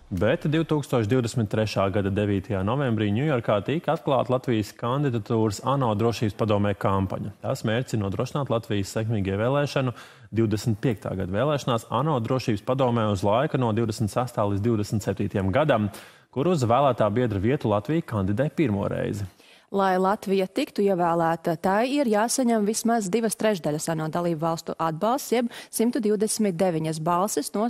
Bet 2023. gada 9. novembrī Ņujorkā tika atklāta Latvijas kandidatūras ANO drošības padomē kampaņa. Tās mērķis ir nodrošināt Latvijas sekmīgu ievēlēšanu 25. gada vēlēšanās ANO drošības padomē uz laika no 26. līdz 27. gadam, kur uz vēlētā biedra vietu Latvija kandidē pirmo reizi. Lai Latvija tiktu ievēlēta, tai ir jāsaņem vismaz 2/3 ANO dalību valstu atbalsts, jeb 129 balsis no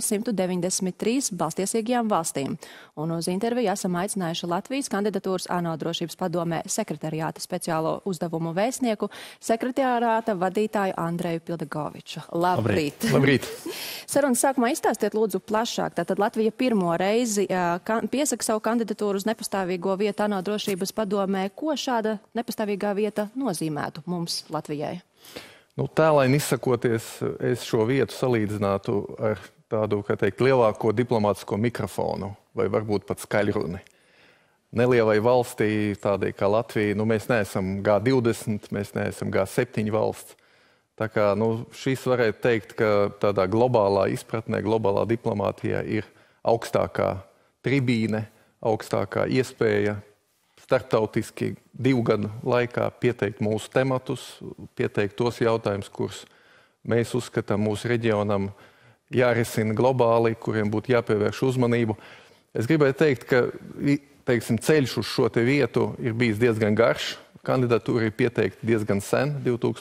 193 balstiesīgajām valstīm. Un uz interviju esam aicinājuši Latvijas kandidatūras ANO drošības padomē sekretariāta speciālo uzdevumu vēstnieku, sekretariāta vadītāju Andreju Pildegoviču. Labrīt! Labrīt! Sarunas sākumā izstāstiet lūdzu plašāk. Tātad Latvija pirmo reizi piesaka savu kandidatūru uz nepastāvīgo vietu ANO drošības padomē. Ko šāda nepastāvīgā vieta nozīmētu mums Latvijai? Tēlaini izsakoties, es šo vietu salīdzinātu ar tādu, kā teikt, lielāko diplomātisko mikrofonu, vai varbūt pat skaļruni. Nelielai valstī, tādai kā Latvija, mēs neesam G20, mēs neesam G7 valsts. Tā kā šīs varētu teikt, ka tādā globālā izpratnē, globālā diplomātijā ir augstākā tribīne, augstākā iespēja starptautiski 2 gadu laikā pieteikt mūsu tematus, pieteikt tos jautājumus, kurus mēs uzskatām mūsu reģionam jārisina globāli, kuriem būtu jāpievērš uzmanību. Es gribēju teikt, ka ceļš uz šo te vietu ir bijis diezgan garš. Kandidatūra ir pieteikta diezgan sen,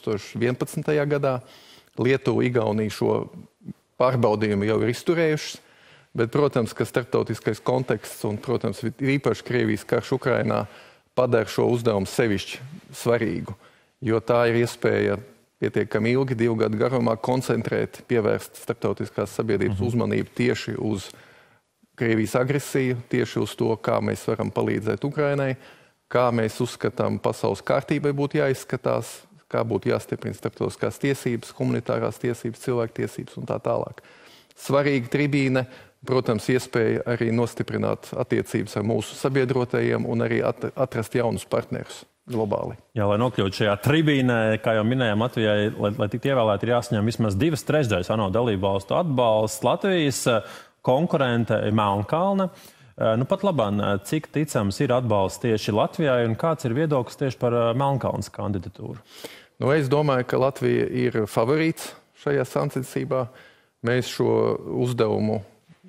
2011. gadā. Lietuva, Igaunija šo pārbaudījumu jau ir izturējušas. Bet, protams, ka starptautiskais konteksts un, protams, īpaši Krievijas karš Ukrainā padara šo uzdevumu sevišķi svarīgu. Jo tā ir iespēja pietiekami ilgi, 2 gadu garumā koncentrēt, pievērst starptautiskās sabiedrības uzmanību tieši uz Krievijas agresiju, tieši uz to, kā mēs varam palīdzēt Ukrainai, kā mēs uzskatām pasaules kārtībai būtu jāizskatās, kā būtu jāstiprina starptautiskās tiesības, humanitārās tiesības, cilvēktiesības un tā tālāk. Svarīga tribīne, protams, iespēja arī nostiprināt attiecības ar mūsu sabiedrotajiem un arī atrast jaunus partnerus globāli. Jā, lai nokļūtu šajā tribīnē, kā jau minējām, Latvijai, lai tiktu ievēlēti, ir jāsaņem vismaz 2/3 ANO dalību valstu atbalsts. Latvijas konkurente ir Melnkalne. Pat labāk, cik ticams ir atbalsts tieši Latvijai un kāds ir viedoklis tieši par Melnkalnes kandidatūru? Es domāju, ka Latvija ir favorīts šajā sacensībā. Mēs šo uzdevumu,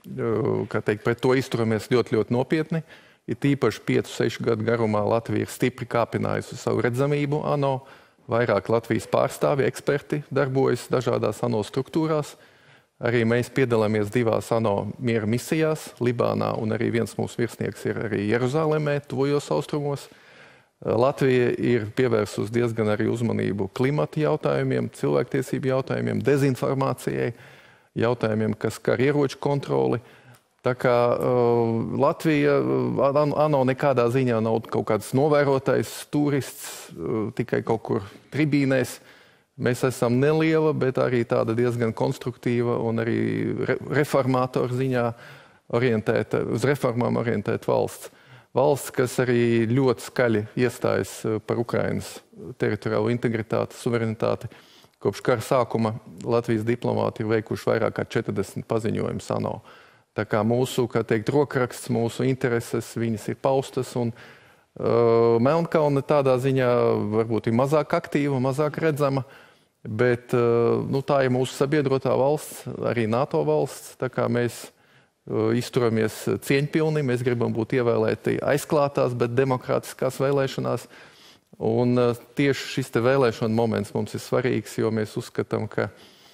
pret to izturamies ļoti nopietni. Ir tīpaši 5-6 gadu garumā Latvija ir stipri kāpinājusi savu redzamību ANO. Vairāk Latvijas pārstāvji, eksperti darbojas dažādās ANO struktūrās. Arī mēs piedalāmies 2 ANO miera misijās, Libānā, un arī viens mūsu virsnieks ir arī Jeruzālēmē, tuvajos austrumos. Latvija ir pievērsusi diezgan arī uzmanību klimata jautājumiem, cilvēktiesību jautājumiem, dezinformācijai, jautājumiem, kas skar ieroču kontroli. Tā kā Latvija ANO nekādā ziņā nav kaut kāds novērotājs, turists, tikai kaut kur tribīnēs. Mēs esam neliela, bet arī tāda diezgan konstruktīva un arī reformātoru ziņā orientēta, uz reformām orientēta valsts. Valsts, kas arī ļoti skaļi iestājas par Ukrainas teritoriālo integritāti, suverenitāti. Kopš kara sākuma Latvijas diplomāti ir veikuši vairāk kā 40 paziņojumus ANO. Tā kā mūsu, rokraksts, mūsu intereses, viņas ir paustas, un Melnkalne tādā ziņā varbūt ir mazāk aktīva, mazāk redzama, bet tā ir mūsu sabiedrotā valsts, arī NATO valsts, tā kā mēs izturamies cieņpilni, mēs gribam būt ievēlēti aizklātās, bet demokrātiskās vēlēšanās. Un tieši šis te vēlēšana moments mums ir svarīgs, jo mēs uzskatām, ka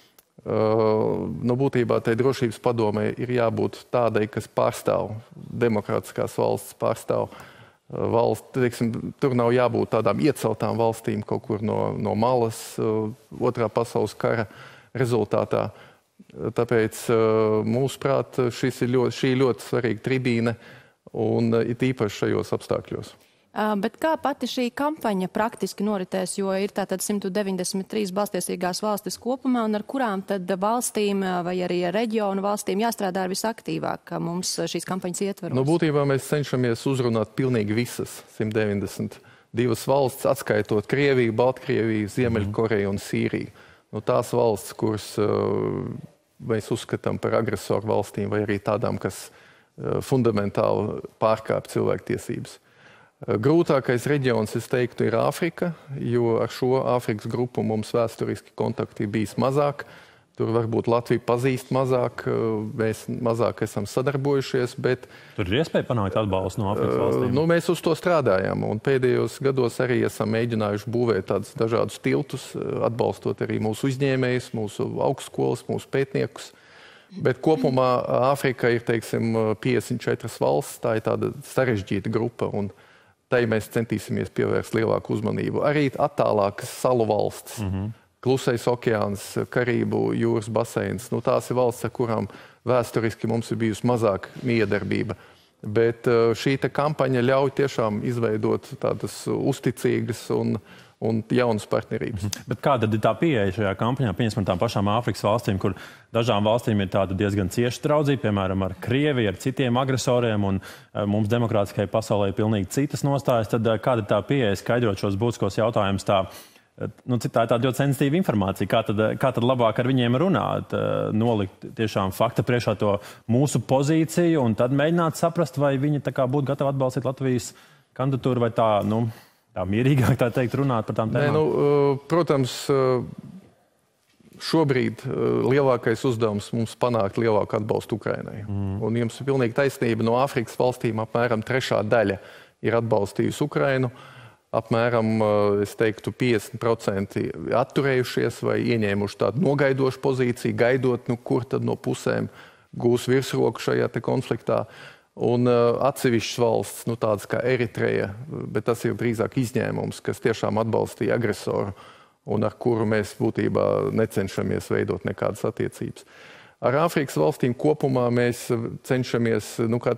būtībā tai drošības padomē ir jābūt tādai, kas pārstāv demokrātiskās valsts, pārstāv valsts. Tur nav jābūt tādām ieceltām valstīm kaut kur no malas Otrā pasaules kara rezultātā. Tāpēc, mūsuprāt, šī ir ļoti svarīga tribīne un it īpaši šajos apstākļos. Bet kā pati šī kampaņa praktiski noritēs, jo ir tātad 193 balstiesīgās valstis kopumā, un ar kurām tad valstīm vai arī reģionu valstīm jāstrādā visaktīvāk mums šīs kampaņas ietvaros? Būtībā mēs cenšamies uzrunāt pilnīgi visas 192 valsts, atskaitot Krieviju, Baltkrieviju, Ziemeļkoreju un Sīriju. Tās valsts, kuras mēs uzskatām par agresoru valstīm vai arī tādām, kas fundamentāli pārkāpj cilvēktiesības. Grūtākais reģions, es teiktu, ir Āfrika, jo ar šo Āfrikas grupu mums vēsturiski kontakti bijis mazāk. Tur varbūt Latvija pazīst mazāk, mēs mazāk esam sadarbojušies, bet... Tur ir iespēja panākt atbalstu no Āfrikas valstīm? Mēs uz to strādājam, un pēdējos gados arī esam mēģinājuši būvēt tādus dažādus tiltus, atbalstot arī mūsu uzņēmējus, mūsu augstskolas, mūsu pētniekus. Bet kopumā Āfrika ir, teiksim, 54 valsts, tā ir tāda sarežģīta grupa, un tai mēs centīsimies pievērst lielāku uzmanību. Arī attālākas salu valsts. Klusais okeāns, Karību jūras baseins. Tās ir valsts, ar kurām vēsturiski mums ir bijusi mazāk miedarbība. Bet šī kampaņa ļauj tiešām izveidot tādas uzticīgas un jaunas partnerības. Bet kāda ir tā pieeja šajā kampaņā? Pieņemsim tām pašām Āfrikas valstīm, kur dažām valstīm ir tāda diezgan cieša draudzība, piemēram, ar Krieviju, ar citiem agresoriem, un mums demokrātiskai pasaulē ir pilnīgi citas nostājas. Tad kāda ir tā pieeja skaidrot šos būtiskos jautājumus tā? Tā ir tāda ļoti sensitīva informācija. Kā tad labāk ar viņiem runāt, nolikt tiešām fakta priekšā to mūsu pozīciju un tad mēģināt saprast, vai viņi būtu gatavi atbalstīt Latvijas kandidatūru vai tā mierīgāk tā teikt runāt par tām tēmām? Protams, šobrīd lielākais uzdevums mums panākt lielāku atbalstu Ukrainai. Un jums ir pilnīgi taisnība, no Āfrikas valstīm apmēram 3/3 daļa ir atbalstījusi Ukrainu. Apmēram, es teiktu, 50% atturējušies vai ieņēmuši tādu nogaidošu pozīciju, gaidot, kur tad no pusēm gūs virsroku šajā konfliktā. Un atsevišķas valsts, tādas kā Eritreja, bet tas ir drīzāk izņēmums, kas tiešām atbalstīja agresoru un ar kuru mēs būtībā necenšamies veidot nekādas attiecības. Ar Āfrikas valstīm kopumā mēs cenšamies,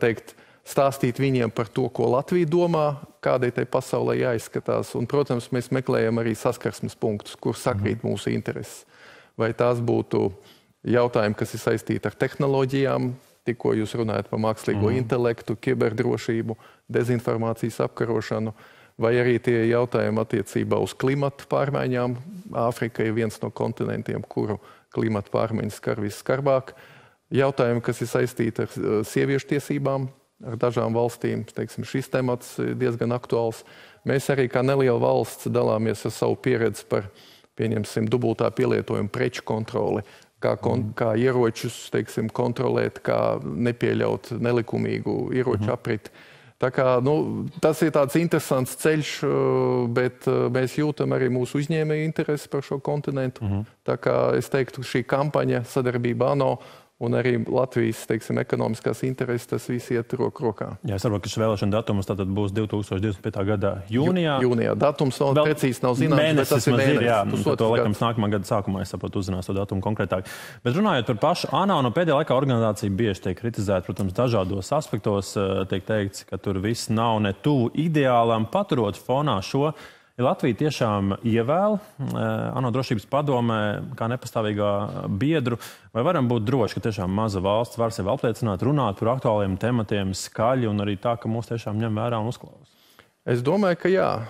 stāstīt viņiem par to, ko Latvija domā, kādai tai pasaulē jāizskatās. Un, protams, mēs meklējam arī saskarsmes punktus, kur sakrīt mūsu intereses. Vai tās būtu jautājumi, kas ir saistīti ar tehnoloģijām, tikko jūs runājat par mākslīgo intelektu, kiberdrošību, dezinformācijas apkarošanu, vai arī tie jautājumi attiecībā uz klimatu pārmaiņām. Āfrika ir viens no kontinentiem, kuru klimatu pārmaiņas skar visskarbāk. Jautājumi, kas ir saistīti ar sieviešu tiesībām, ar dažām valstīm, šis temats ir diezgan aktuāls. Mēs arī kā neliela valsts dalāmies ar savu pieredzi par, pieņemsim, dubultā pielietojuma preču kontroli, kā ieročus, kontrolēt, kā nepieļaut nelikumīgu ieroču apriti. Tā kā, tas ir tāds interesants ceļš, bet mēs jūtam arī mūsu uzņēmēju interesi par šo kontinentu. Tā kā es teiktu, šī kampaņa sadarbība ANO un arī Latvijas, ekonomiskās intereses, tas viss iet roku rokā. Jā, es saprotu, ka šis vēlēšana datums tātad būs 2025. gada jūnijā. Jūnijā. Datums vēl precīzi nav zināms, bet tas ir mēnesis. Jā, to laikam nākamā gada sākumā, es saprotu, uzzinās to datumu konkrētāk. Bet runājot par pašu ANO, pēdējā laikā organizācija bieži tiek kritizēta, protams, dažādos aspektos. Tiek teikts, ka tur viss nav ne tuvu ideālam. Paturot fonā šo, ja Latvija tiešām ievēl ANO drošības padomē kā nepastāvīgā biedru, vai varam būt droši, ka tiešām maza valsts var sevi apliecināt, runāt par aktuāliem tematiem skaļi un arī tā, ka mūs tiešām ņem vērā un uzklausa? Es domāju,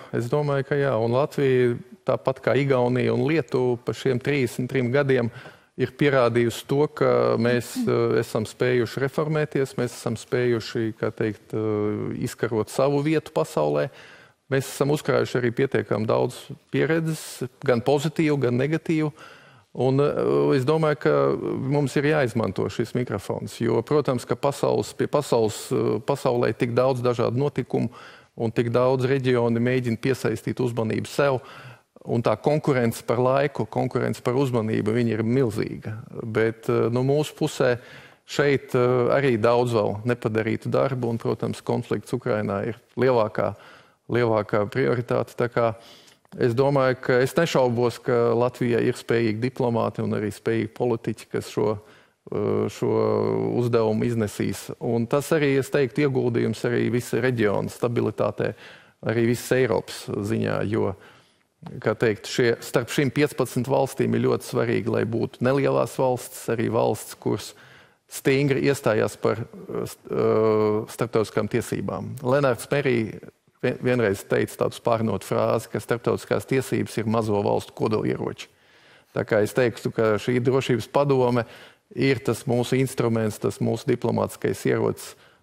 ka jā. Un Latvija, tāpat kā Igaunija un Lietuva, pa šiem 33 gadiem ir pierādījusi to, ka mēs esam spējuši reformēties, mēs esam spējuši, izkarot savu vietu pasaulē. Mēs esam uzkrājuši arī pietiekami daudz pieredzes, gan pozitīvu, gan negatīvu. Un es domāju, ka mums ir jāizmanto šis mikrofons, jo, protams, ka pasaulē tik daudz dažādu notikumu un tik daudz reģioni mēģina piesaistīt uzmanību sev. Un tā konkurence par laiku, konkurence par uzmanību, viņa ir milzīga. Bet no mūsu pusē šeit arī daudz vēl nepadarītu darbu, un, protams, konflikts Ukrainā ir lielākā prioritāte. Tā kā es domāju, ka es nešaubos, ka Latvijai ir spējīgi diplomāti un arī spējīgi politiķi, kas šo uzdevumu iznesīs. Un tas arī, es teiktu, ieguldījums arī visa reģiona stabilitātē, arī visas Eiropas ziņā, jo, kā teikt, starp šīm 15 valstīm ir ļoti svarīgi, lai būtu nelielās valsts, arī valsts, kuras stingri iestājās par starptautiskām tiesībām. Lenārds Merī vienreiz teica tādu spārnotu frāzi, ka starptautiskās tiesības ir mazo valstu kodolieroči. Tā kā es teiktu, ka šī drošības padome ir tas mūsu instruments, tas mūsu diplomātiskais ierocis,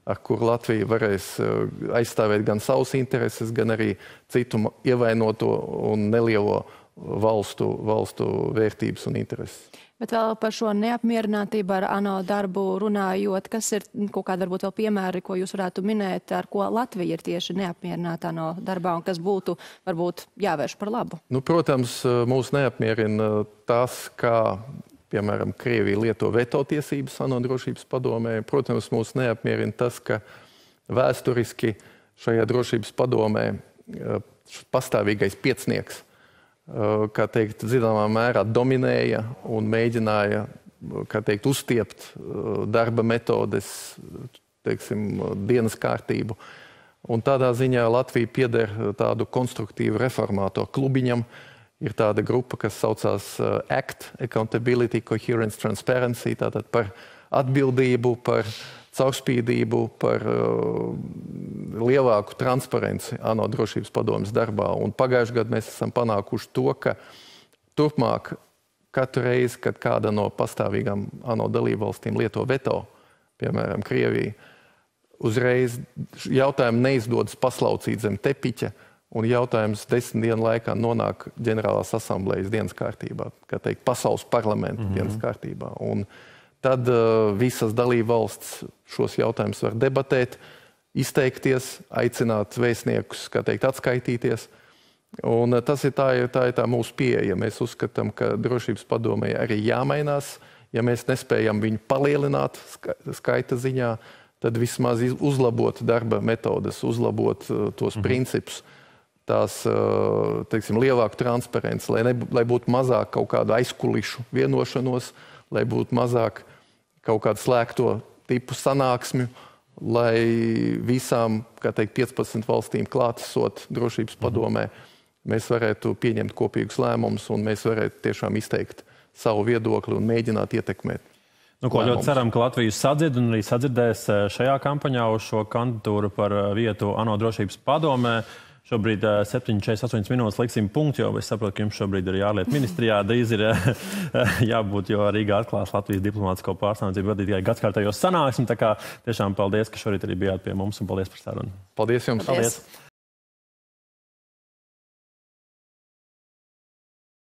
ar kuru Latvija varēs aizstāvēt gan savus intereses, gan arī citu ievainoto un nelielo valstu vērtības un intereses. Bet vēl par šo neapmierinātību ar ANO darbu runājot, kas ir kaut kādi varbūt vēl piemēri, ko jūs varētu minēt, ar ko Latvija ir tieši neapmierināta ANO darbā un kas būtu varbūt jāvērš par labu? Protams, mūs neapmierina tas, kā, piemēram, Krievija lieto veto tiesības ANO drošības padomē. Protams, mūs neapmierina tas, ka vēsturiski šajā drošības padomē pastāvīgais piecnieks, kā teikt, zināmā mērā dominēja un mēģināja, kā teikt, uzstiept darba metodes, teiksim, dienas kārtību. Un tādā ziņā Latvija pieder tādu konstruktīvu reformātoru klubiņam. Ir tāda grupa, kas saucās ACT, Accountability, Coherence, Transparency, tātad par atbildību, par caurspīdību, par lielāku transparenci ANO drošības padomes darbā. Un pagājušajā gadā mēs esam panākuši to, ka turpmāk katru reizi, kad kāda no pastāvīgām ANO dalībvalstīm lieto veto, piemēram, Krievija, uzreiz jautājumu neizdodas paslaucīt zem tepiķa, un jautājums 10 dienu laikā nonāk ģenerālās asamblējas dienas kārtībā, kā teikt, pasaules parlamenta dienas kārtībā. Un tad visas dalībvalsts šos jautājumus var debatēt, izteikties, aicināt vēstniekus, kā teikt, atskaitīties. Un tas ir tā mūsu pieeja. Mēs uzskatām, ka drošības padomei arī jāmainās. Ja mēs nespējam viņu palielināt skaita ziņā, tad vismaz uzlabot darba metodes, uzlabot tos principus, tās, teiksim, lielāku transparenci, lai būtu mazāk kaut kādu aizkulišu vienošanos, lai būtu mazāk kaut kādu slēgto tipu sanāksmju, lai visām, kā teikt, 15 valstīm klātesot drošības padomē, mēs varētu pieņemt kopīgus lēmumus un mēs varētu tiešām izteikt savu viedokli un mēģināt ietekmēt. Ļoti ceram, ka Latvija sadzird un arī sadzirdēs šajā kampaņā uz šo kandidatūru par vietu ANO drošības padomē. Šobrīd 7,48 minūtes liksim punktu, jo es saprotu, ka jums šobrīd ir ārlietu ministrijā. Drīz ir jābūt, jo Rīgā atklās Latvijas diplomātisko pārstāvniecību vadītāju gadskārtējo sanāksmi. Tā kā tiešām paldies, ka šorīt arī bijāt pie mums un paldies par sarunu. Paldies jums! Paldies.